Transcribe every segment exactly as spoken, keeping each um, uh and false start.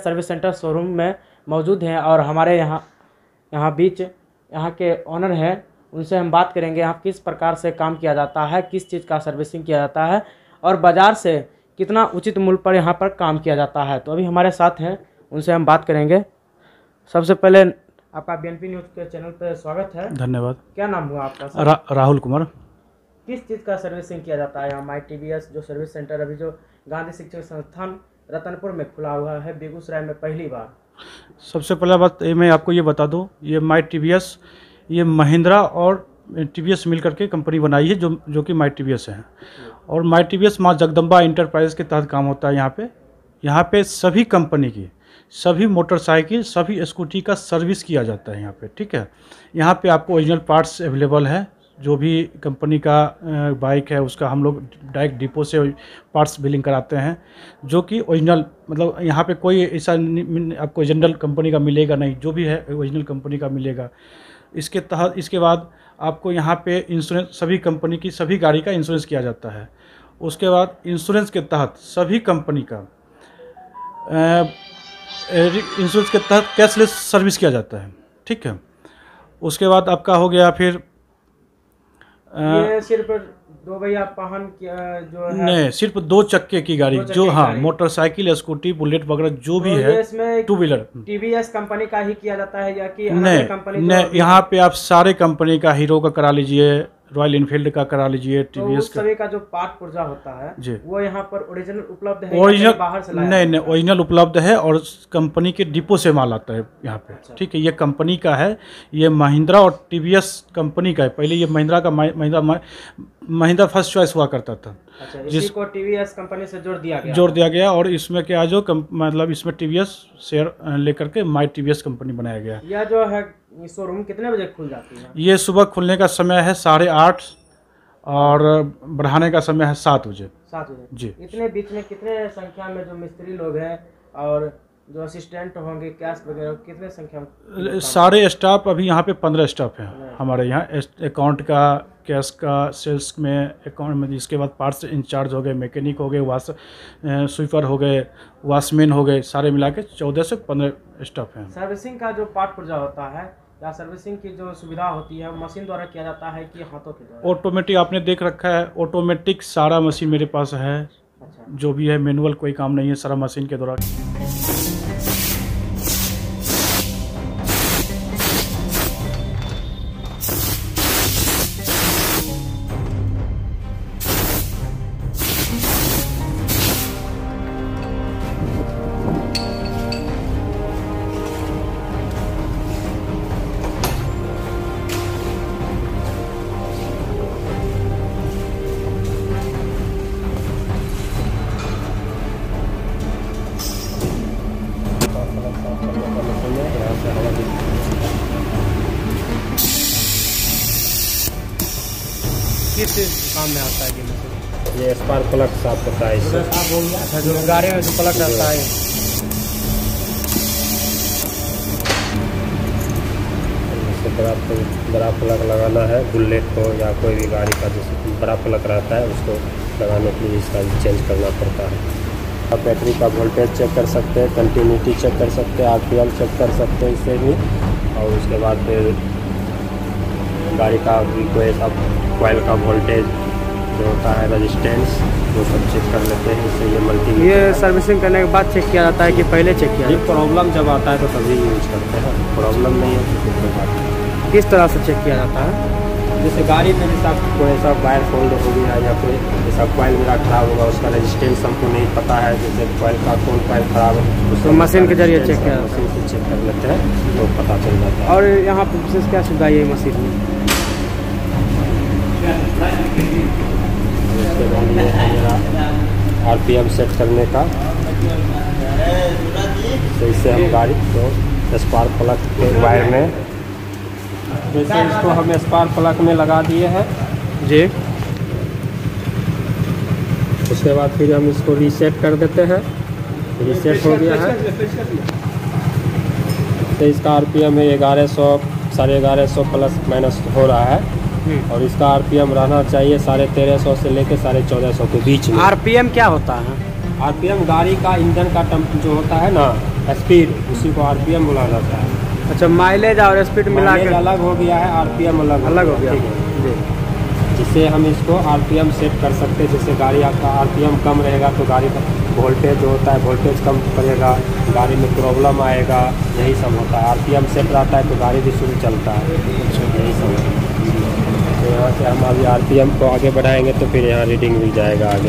Service centre showroom में मौजूद हैं और हमारे यहाँ यहाँ बीच यहाँ के ओनर हैं, उनसे हम बात करेंगे यहाँ किस प्रकार से काम किया जाता है, किस चीज़ का सर्विसिंग किया जाता है और बाज़ार से कितना उचित मूल्य पर यहाँ पर काम किया जाता है। तो अभी हमारे साथ हैं, उनसे हम बात करेंगे। सबसे पहले आपका बीएनपी न्यूज़ के चैनल पर स्वागत है। धन्यवाद। क्या नाम हुआ आपका? रा, राहुल कुमार। किस चीज़ का सर्विसिंग किया जाता है यहाँ माई टीवीएस जो सर्विस सेंटर अभी जो गांधी शिक्षक संस्थान रतनपुर में खुला हुआ है बेगूसराय में पहली बार? सबसे पहला बात ये मैं आपको ये बता दूं, ये माई टीवीएस ये महिंद्रा और टीवीएस मिल करके कंपनी बनाई है जो जो कि माई टीवीएस है। और माई टीवीएस माँ जगदम्बा इंटरप्राइज के तहत काम होता है। यहाँ पे यहाँ पे सभी कंपनी की सभी मोटरसाइकिल सभी स्कूटी का सर्विस किया जाता है यहाँ पे, ठीक है। यहाँ पे आपको ओरिजिनल पार्ट्स अवेलेबल है। जो भी कंपनी का बाइक है उसका हम लोग डायरेक्ट डिपो से पार्ट्स बिलिंग कराते हैं, जो कि ओरिजिनल मतलब यहाँ पे कोई ऐसा आपको जनरल कंपनी का मिलेगा नहीं, जो भी है ओरिजिनल कंपनी का मिलेगा। इसके तहत इसके बाद आपको यहाँ पे इंश्योरेंस सभी कंपनी की सभी गाड़ी का इंश्योरेंस किया जाता है। उसके बाद इंश्योरेंस के तहत सभी कंपनी का इंश्योरेंस के तहत कैशलेस सर्विस किया जाता है, ठीक है। उसके बाद आपका हो गया फिर ये सिर्फ दो भैया वाहन जो है नहीं, सिर्फ दो चक्के की गाड़ी जो हाँ मोटरसाइकिल स्कूटी बुलेट वगैरह जो भी है टू व्हीलर टीवीएस कंपनी का ही किया जाता है या कि नहीं कंपनी? नहीं, यहाँ पे आप सारे कंपनी का हीरो का करा लीजिए, रॉयल इनफील्ड का करा लीजिए, टीवीएस का सभी का जो पार्ट पुर्जा होता है जी वो यहाँ पर ओरिजिनल उपलब्ध है? ओरिजिनल बाहर से लाया? नहीं नहीं, ओरिजिनल उपलब्ध है और कंपनी के डिपो से माल आता है यहाँ पे, अच्छा। ठीक है। ये कंपनी का है, ये महिंद्रा और टीवीएस कंपनी का है। पहले ये महिंद्रा का महिंद्रा महिंद्रा फर्स्ट चॉइस हुआ करता था। अच्छा, इसी को टीवीएस कंपनी से जोड़ दिया गया जोड़ दिया गया और इसमें क्या जो मतलब इसमें टीवीएस शेयर लेकर के माई टीवीएस कंपनी बनाया गया। यह जो है शोरूम कितने बजे खुल जाती है? ये सुबह खुलने का समय है साढ़े आठ और बढ़ाने का समय है सात बजे। सात बजे जी। इतने बीच में कितने संख्या में जो मिस्त्री लोग हैं और जो असिस्टेंट होंगे कैश वगैरह कितने संख्या में? सारे स्टाफ अभी यहाँ पे पंद्रह स्टाफ हैं हमारे यहाँ। अकाउंट का, कैश का, सेल्स में, अकाउंट में, इसके बाद पार्ट्स इंचार्ज हो गए, मैकेनिक हो गए, वाश स्वीपर हो गए, वॉशमैन हो गए, सारे मिला के चौदह से पंद्रह स्टाफ हैं। सर्विसिंग का जो पार्ट पुर्जा होता है या सर्विसिंग की जो सुविधा होती है मशीन द्वारा किया जाता है कि हाथों के द्वारा? ऑटोमेटिक आपने देख रखा है, ऑटोमेटिक सारा मशीन मेरे पास है। अच्छा। जो भी है मैनुअल कोई काम नहीं है, सारा मशीन के द्वारा। किस काम में आता है ये मशीन? ये स्पार्क प्लग साफ होता है इससे। अच्छा, जो गाड़ी में जो प्लग रहता है इससे बड़ा बड़ा प्लग लगाना है बुलेट को या कोई भी गाड़ी का जैसे बड़ा प्लग रहता है उसको लगाने के लिए इसका चेंज करना पड़ता है। आप बैटरी का वोल्टेज चेक कर सकते हैं, कंटिन्यूटी चेक कर सकते हैं, आरपीएम चेक कर सकते हैं इससे भी। और उसके बाद फिर गाड़ी का भी कोई ऐसा कॉइल का वोल्टेज जो होता है, रेजिस्टेंस, वो सब चेक कर लेते हैं इससे। ये मल्टी ये सर्विसिंग करने के बाद चेक किया जाता है कि पहले चेक किया? ये प्रॉब्लम जब आता है तो तभी यूज करते हैं, प्रॉब्लम नहीं है तो फिर कोई बात नहीं। किस तरह से चेक किया जाता है? जैसे गाड़ी में जैसा कोई ऐसा वायर फोल्ड हो गया या कोई जैसा कॉइल मेरा खराब होगा, उसका रेजिस्टेंस हमको नहीं पता है, जैसे कॉइल का कौन कॉइल खराब है उसको मशीन के जरिए चेक किया मशीन से चेक कर लेते हैं तो पता चल जाता है। और यहाँ पर विशेष क्या सुविधा है मशीन में? उसके बाद ये है मेरा आरपीएम सेट करने का, तो इससे हम गाड़ी को स्पार्क प्लग के वायर में जैसे इसको हम स्पार्क प्लग में लगा दिए हैं जी। उसके बाद फिर हम इसको रीसेट कर देते हैं। रीसेट हो गया है तो इसका आरपीएम है ग्यारह सौ साढ़े ग्यारह सौ प्लस माइनस हो रहा है और इसका आरपीएम रहना चाहिए साढ़े तेरह सौ से लेकर साढ़े चौदह सौ के बीच में। आरपीएम क्या होता है? आरपीएम गाड़ी का इंजन का जो होता है ना स्पीड, उसी को आरपीएम बोला जाता है। अच्छा, माइलेज और स्पीड मिला माइलेज के अलग हो गया है, आरपीएम अलग अलग हो गया। ठीक है, जी, जिससे हम इसको आरपीएम सेट कर सकते हैं। जैसे गाड़ी आपका आरपीएम कम रहेगा तो गाड़ी का वोल्टेज जो होता है वोल्टेज कम पड़ेगा, गाड़ी में प्रॉब्लम आएगा, यही सब होता है। आरपीएम सेट रहता है तो गाड़ी भी शुरू चलता है, यही सब है। तो यहाँ से हम अभी आरपीएम को आगे बढ़ाएंगे तो फिर यहाँ रीडिंग मिल जाएगा, आगे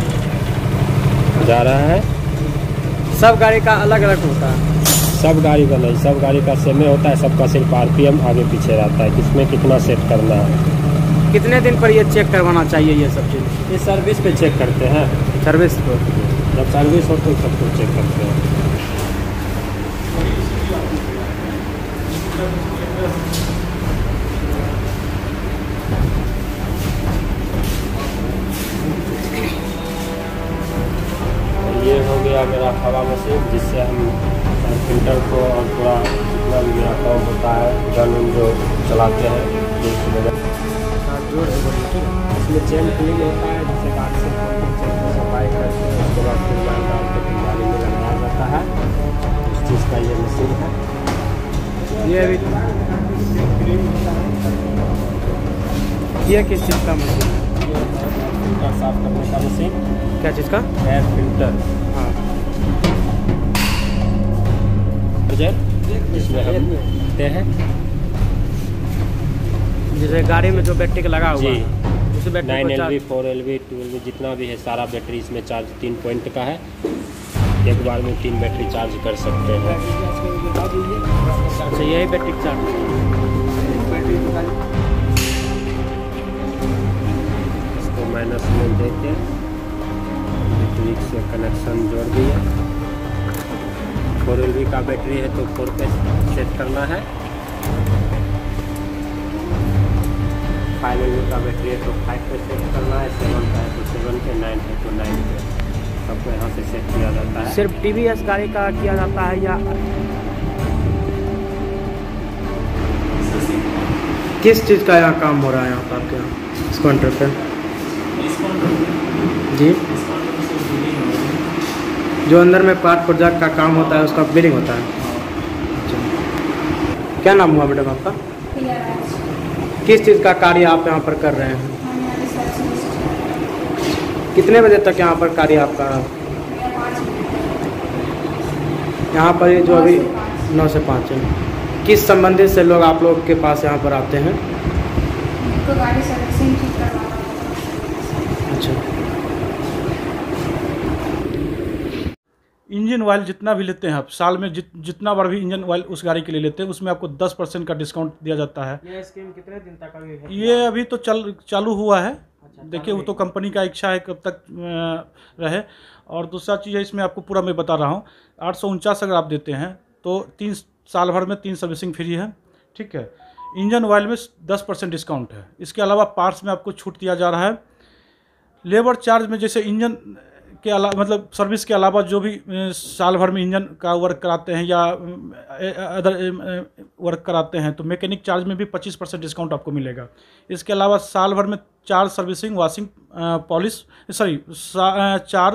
जा रहा है। सब गाड़ी का अलग अलग होता है? सब गाड़ी का नहीं, सब गाड़ी का सेम होता है, सबका सिर्फ आरपीएम आगे पीछे रहता है, किसमें कितना सेट करना है। कितने दिन पर ये चेक करवाना चाहिए ये सब चीज़? ये सर्विस पे चेक करते हैं, सर्विस को जब सर्विस हो तो सब कुछ चेक करते हैं। ये हो गया मेरा हवा मशीन, जिससे हम फिल्टर को और पूरा जितना भी मेरा काम होता है गन जो चलाते हैं इसमें चेन क्लीन होता है, जिससे गाड़ी से चेन को सफाई करते हैं, उसके बाद फिर वायर डाल के फिर गाड़ी में लगाया जाता है। उस चीज़ का ये मशीन है। ये भी ये किस चीज़ का मशीन है? ये फिल्टर साफ करने का मशीन। क्या चीज़ का? Air filter. हाँ, इसमें हम देखते हैं, जैसे गाड़ी में जो बैटरी का लगा हुआ जी, है, उस बैटरी नाइन को L V charge- four L V two L V जितना भी है सारा बैटरी इसमें चार्ज तीन पॉइंट का है। एक बार में तीन बैटरी चार्ज कर सकते हैं। अच्छा, यही बैटरी का चार्ज। इसको माइनस में देके इलेक्ट्रिक से कनेक्शन जोड़ दिए। फोर एल वी का बैटरी है तो फोर पे सेट करना है, फाइव एल वी का बैटरी है तो फाइव पे सेट करना है, सेवन का है तो सेवन पे, नाइन है तो नाइन पे, सबको यहाँ से सेट किया जाता है। सिर्फ टीवीएस गाड़ी का किया जाता है या किस चीज़ का यहाँ काम हो रहा है यहाँ पर आपके यहाँ इस काउंटर पे? जी, जो अंदर में पार्ट प्रोजेक्ट का काम होता है उसका बिलिंग होता है। अच्छा, क्या नाम हुआ मैडम आपका? किस चीज़ का कार्य आप यहाँ पर कर रहे हैं? कितने बजे तक यहाँ पर कार्य आपका? यहाँ पर ये जो अभी नौ से पाँच है। किस संबंधित से लोग आप लोग के पास यहाँ पर आते हैं? तो गाड़ी सर्विसिंग ठीक करवाना। अच्छा, इंजन ऑयल जितना भी लेते हैं आप, साल में जित जितना बार भी इंजन ऑयल उस गाड़ी के लिए लेते हैं, उसमें आपको दस परसेंट का डिस्काउंट दिया जाता है। ये स्कीम कितने दिन तक अभी है? ये अभी तो चल चालू हुआ है। अच्छा, देखिए, वो चालू तो कंपनी का इच्छा है कब तक अ, रहे। और दूसरा चीज़ है, इसमें आपको पूरा मैं बता रहा हूँ, आठ सौ उनचास अगर आप देते हैं तो तीन साल भर में तीन सर्विसिंग फ्री है। ठीक है, इंजन ऑयल में दस परसेंट डिस्काउंट है। इसके अलावा पार्ट्स में आपको छूट दिया जा रहा है। लेबर चार्ज में जैसे इंजन के अलावा मतलब सर्विस के अलावा जो भी अ, साल भर में इंजन का वर्क कराते हैं या अदर वर्क कराते हैं तो मैकेनिक चार्ज में भी पच्चीस परसेंट डिस्काउंट आपको मिलेगा। इसके अलावा साल भर में चार सर्विसिंग, वॉशिंग, पॉलिश सॉरी चार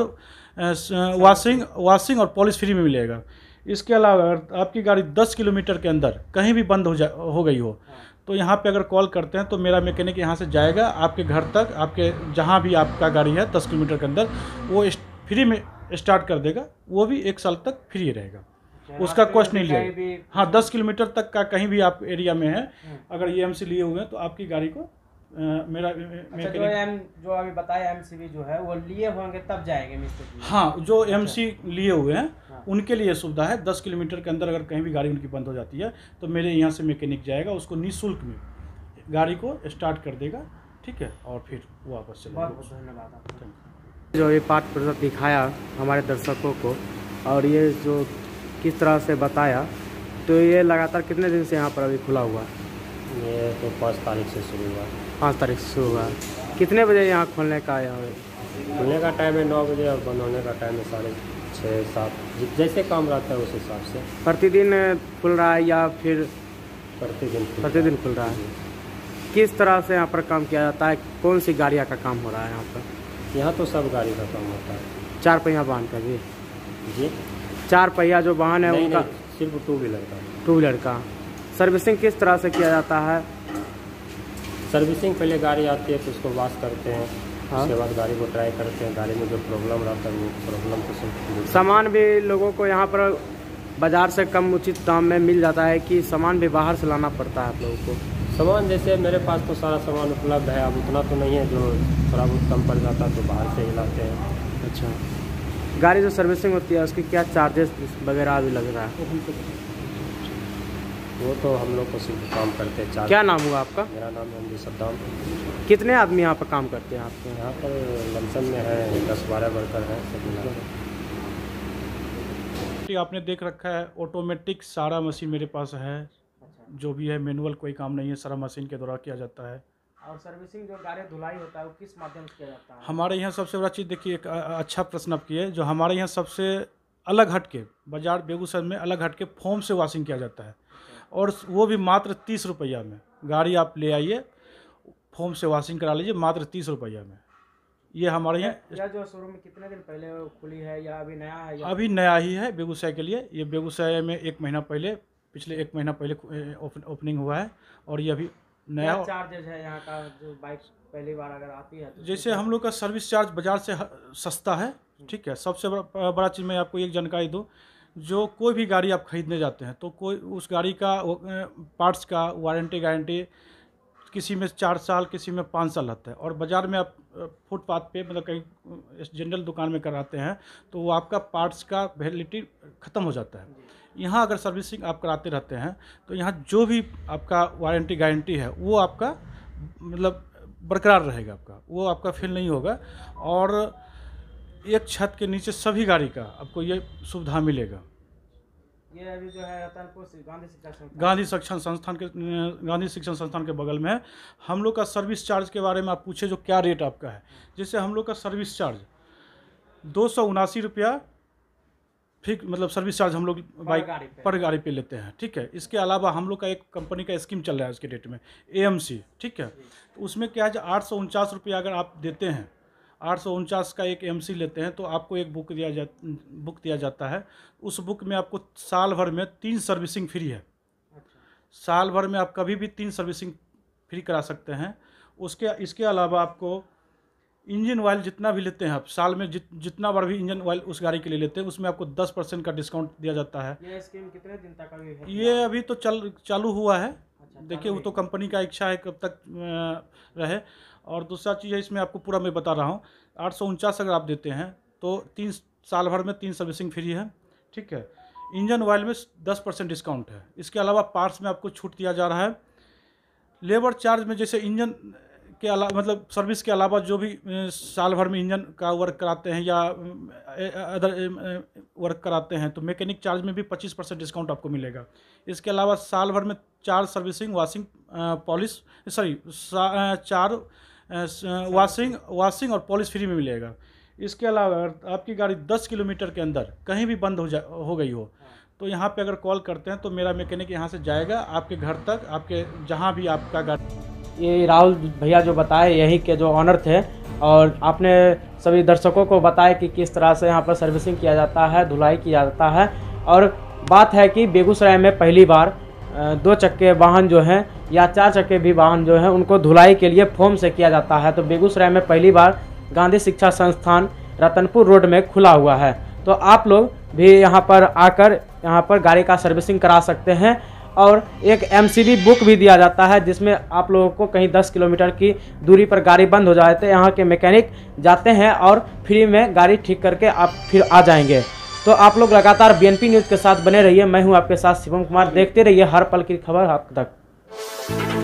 वॉशिंग वॉशिंग और पॉलिश फ्री में मिलेगा। इसके अलावा अगर आपकी गाड़ी दस किलोमीटर के अंदर कहीं भी बंद हो जा हो गई हो तो यहाँ पे अगर कॉल करते हैं तो मेरा मैकेनिक यहाँ से जाएगा आपके घर तक, आपके जहाँ भी आपका गाड़ी है दस किलोमीटर के अंदर, वो फ्री में स्टार्ट कर देगा। वो भी एक साल तक फ्री रहेगा, उसका कॉस्ट नहीं लिया। हाँ, दस किलोमीटर तक का कहीं भी आप एरिया में है, अगर ये एम सी लिए हुए हैं तो आपकी गाड़ी को अ, मेरा अच्छा, जो एम जो अभी बताया एमसीबी जो है वो लिए होंगे तब जाएंगे मिस्त्री? हाँ, जो एमसी लिए हुए हैं उनके लिए सुविधा है। दस किलोमीटर के अंदर अगर कहीं भी गाड़ी उनकी बंद हो जाती है तो मेरे यहाँ से मैकेनिक जाएगा, उसको निःशुल्क में गाड़ी को स्टार्ट कर देगा। ठीक है, और फिर वापस चलेगा। बहुत बहुत धन्यवाद आपका। जो ये पार्ट प्रोजेक्ट दिखाया हमारे दर्शकों को और ये जो किस तरह से बताया, तो ये लगातार कितने दिन से यहाँ पर अभी खुला हुआ? ये तो पाँच तारीख से शुरू हुआ। पाँच तारीख से शुरू हुआ। कितने बजे यहाँ खोलने का यहाँ? खुलने का टाइम है नौ बजे और बंद होने का टाइम है साढ़े छः सात, जैसे काम रहता है उस हिसाब से। प्रतिदिन खुल रहा है या फिर प्रतिदिन प्रतिदिन खुल रहा है? किस तरह से यहाँ पर काम किया जाता है? कौन सी गाड़ियाँ का काम हो रहा है यहाँ पर? यहाँ तो सब गाड़ी का काम होता है। चार पहिया वाहन का? जी जी, चार पहिया जो वाहन है नहीं, उनका? नहीं, सिर्फ टू व्हीलर का। टू व्हीलर का। सर्विसिंग किस तरह से किया जाता है? सर्विसिंग पहले गाड़ी आती है तो उसको वॉश करते हैं, हाँ। उसके बाद गाड़ी को ट्राई करते हैं, गाड़ी में जो प्रॉब्लम रहता है वो प्रॉब्लम को सब। सामान भी लोगों को यहाँ पर बाज़ार से कम उचित दाम में मिल जाता है कि सामान भी बाहर से लाना पड़ता है आप लोगों को? सामान जैसे मेरे पास तो सारा सामान उपलब्ध है, अब उतना तो नहीं है, जो थोड़ा बहुत कम पड़ जाता है तो बाहर से ही लाते हैं। अच्छा, गाड़ी जो सर्विसिंग होती है उसकी क्या चार्जेस वगैरह भी लग रहा है? वो तो हम लोग को सिर्फ काम करते हैं। क्या नाम हुआ आपका? मेरा नाम है अमजद सद्दाम। कितने आदमी यहाँ पर काम करते हैं आपके? यहाँ पर लमसम में है दस बारह वर्कर हैं सब मिला के। आपने देख रखा है ऑटोमेटिक सारा मशीन मेरे पास है। जो भी है मैनुअल कोई काम नहीं है, सारा मशीन के द्वारा किया जाता है। और सर्विसिंग जो गाड़ी धुलाई होता है वो किस माध्यम से किया जाता है? हमारे यहाँ सबसे बड़ा चीज़ देखिए, एक अच्छा प्रश्न आप किए, जो हमारे यहाँ सबसे अलग हटके बाजार बेगूसराय में अलग हटके फोम से वॉशिंग किया जाता है, और वो भी मात्र तीस रुपया में। गाड़ी आप ले आइए, फोम से वॉशिंग करा लीजिए, मात्र तीस रुपया में। ये हमारे यहाँ यह जो शोरूम कितने दिन पहले खुली है या अभी नया है? या अभी नया ही है बेगूसराय के लिए। ये बेगूसराय में एक महीना पहले, पिछले एक महीना पहले ओपनिंग हुआ है, और ये अभी नया। चार्जेज है यहाँ का जो बाइक पहली बार अगर आती है तो? जैसे हम लोग का सर्विस चार्ज बाजार से सस्ता है, ठीक है। सबसे बड़ा बड़ा चीज़ मैं आपको एक जानकारी दूँ, जो कोई भी गाड़ी आप खरीदने जाते हैं तो कोई उस गाड़ी का पार्ट्स का वारंटी गारंटी किसी में चार साल किसी में पाँच साल रहता है, और बाज़ार में आप फुटपाथ पे मतलब कहीं जनरल दुकान में कराते हैं तो वो आपका पार्ट्स का वैलिडिटी ख़त्म हो जाता है। यहाँ अगर सर्विसिंग आप कराते रहते हैं तो यहाँ जो भी आपका वारंटी गारंटी है वो आपका मतलब बरकरार रहेगा, आपका वो आपका फेल नहीं होगा, और एक छत के नीचे सभी गाड़ी का आपको ये सुविधा मिलेगा। ये अभी जो है रतनपुर गांधी शिक्षा संस्थान गांधी शिक्षण संस्थान के गांधी शिक्षण संस्थान के बगल में है। हम लोग का सर्विस चार्ज के बारे में आप पूछे जो क्या रेट आपका है, जैसे हम लोग का सर्विस चार्ज दो सौ उनासी रुपया फिक्स, मतलब सर्विस चार्ज हम लोग बाइक पर गाड़ी पे लेते हैं, ठीक है। इसके अलावा हम लोग का एक कंपनी का स्कीम चल रहा है उसके डेट में, ए एम सी, ठीक है। तो उसमें क्या है, आठ सौ उनचास रुपया अगर आप देते हैं, आठ सौ उनचास का एक एम सी लेते हैं तो आपको एक बुक दिया जा बुक दिया जाता है। उस बुक में आपको साल भर में तीन सर्विसिंग फ्री है। साल भर में आप कभी भी तीन सर्विसिंग फ्री करा सकते हैं। उसके इसके अलावा आपको इंजन ऑयल जितना भी लेते हैं आप, साल में जित जितना बार भी इंजन ऑयल उस गाड़ी के लिए लेते हैं, उसमें आपको दस परसेंट का डिस्काउंट दिया जाता है। ये स्कीम कितने दिन तक अभी है? ये अभी तो चल चालू हुआ है। अच्छा, देखिए वो तो कंपनी का इच्छा है कब तक रहे। और दूसरा चीज़ है इसमें आपको पूरा मैं बता रहा हूँ, आठ सौ उनचास अगर आप देते हैं तो तीन साल भर में तीन सर्विसिंग फ्री है, ठीक है। इंजन ऑयल में दस परसेंट डिस्काउंट है। इसके अलावा पार्ट्स में आपको छूट दिया जा रहा है। लेबर चार्ज में जैसे इंजन के अलावा मतलब सर्विस के अलावा जो भी साल भर में इंजन का वर्क कराते हैं या अदर वर्क कराते हैं तो मैकेनिक चार्ज में भी पच्चीस परसेंट डिस्काउंट आपको मिलेगा। इसके अलावा साल भर में चार सर्विसिंग वॉशिंग पॉलिश सॉरी चार वॉशिंग वॉशिंग और पॉलिश फ्री में मिलेगा। इसके अलावा अगर आपकी गाड़ी दस किलोमीटर के अंदर कहीं भी बंद हो जा हो गई हो तो यहाँ पे अगर कॉल करते हैं तो मेरा मैकेनिक यहाँ से जाएगा आपके घर तक, आपके जहाँ भी आपका गाड़ी। ये राहुल भैया जो बताए यहीं के जो ऑनर थे, और आपने सभी दर्शकों को बताया कि किस तरह से यहाँ पर सर्विसिंग किया जाता है, धुलाई किया जाता है। और बात है कि बेगूसराय में पहली बार दो चक्के वाहन जो हैं या चार चक्के भी वाहन जो हैं उनको धुलाई के लिए फोम से किया जाता है। तो बेगूसराय में पहली बार गांधी शिक्षा संस्थान रतनपुर रोड में खुला हुआ है। तो आप लोग भी यहाँ पर आकर यहाँ पर गाड़ी का सर्विसिंग करा सकते हैं। और एक एम सी बी बुक भी दिया जाता है जिसमें आप लोगों को कहीं दस किलोमीटर की दूरी पर गाड़ी बंद हो जाए तो यहाँ के मैकेनिक जाते हैं और फ्री में गाड़ी ठीक करके आप फिर आ जाएंगे। तो आप लोग लगातार बी एन पी न्यूज़ के साथ बने रहिए। मैं हूँ आपके साथ शिवम कुमार। देखते रहिए हर पल की खबर आप तक।